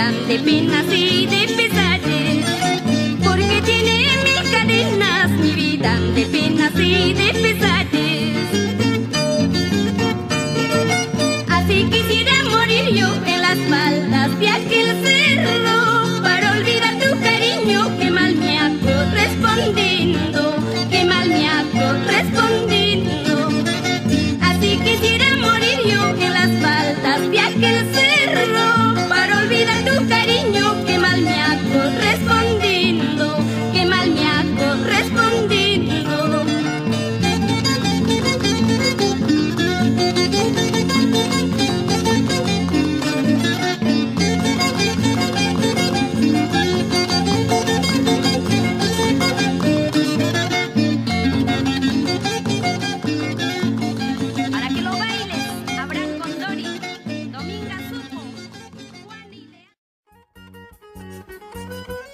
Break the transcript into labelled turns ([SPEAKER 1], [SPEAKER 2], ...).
[SPEAKER 1] vivirán de penas y de pesares, porque tiene mil cadenas, mi vida, de penas y de pesares. Así quisiera morir yo en las faldas de aquel cerro, para olvidar tu cariño que mal me ha correspondido, que mal me ha correspondido. Así quisiera morir yo en las faldas de aquel cerro, para olvidar tu cariño que mal me ha correspondido, que mal me ha correspondido. Para que lo bailes, Abraham Condori, Dominga Supo, Juan y Leandro.